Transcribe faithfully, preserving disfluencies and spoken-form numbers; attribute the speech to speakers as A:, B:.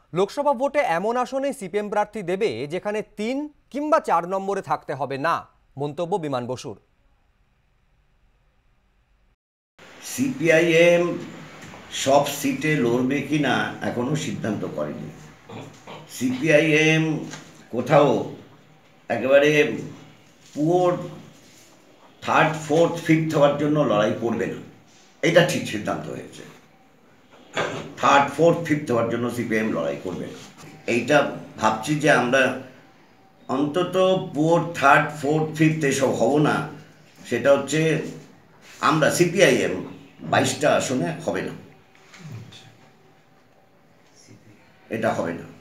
A: লোকসভা ভোটে এমন আসনে সিপিএম প্রার্থী দেবে যেখানে তিন কিংবা চার নম্বরে থাকতে হবে না, মন্তব্য বিমান বসুর।
B: সিপিআইএম সব সিটে লড়বে কিনা এখনো সিদ্ধান্ত করেনি। সিপিআইএম কোথাও একেবারে পুয়োর থার্ড ফোর্থ ফিফথ হওয়ার জন্য লড়াই করবে না, এটা ঠিক সিদ্ধান্ত হয়েছে। থার্ড ফোর্থ ফিফথ হওয়ার জন্য সিপিআইএম লড়াই করবে না, এইটা ভাবছি যে আমরা অন্তত পুয়োর থার্ড ফোর্থ ফিফথ এসব হব না। সেটা হচ্ছে আমরা সিপিআইএম বাইশটা আসনে হবে না, এটা হবে না।